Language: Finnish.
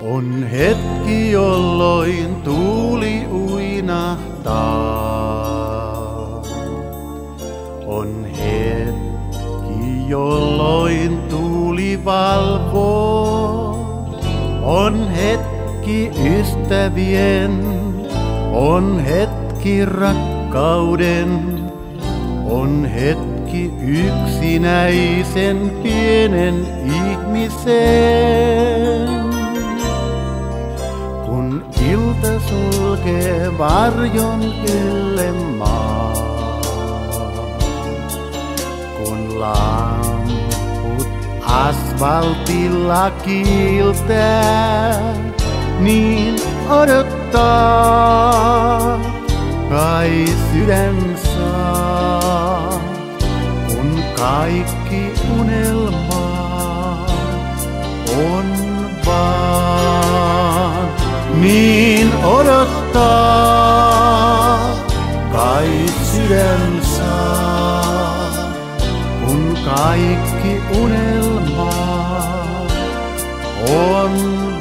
On hetki, jolloin tuuli uinahtaa. On hetki, jolloin tuuli valvoo. On hetki ystävien, on hetki rakkauden. On hetki yksinäisen pienen ihmisen. Kun ilta sulkee varjon ylle maan, kun lamput asfaltilla kiiltää, niin odottaa kai sydän saa, kun kaikki unelmaa on vaan. Niin odottaa kai sydän saa, kun kaikki unelmaa on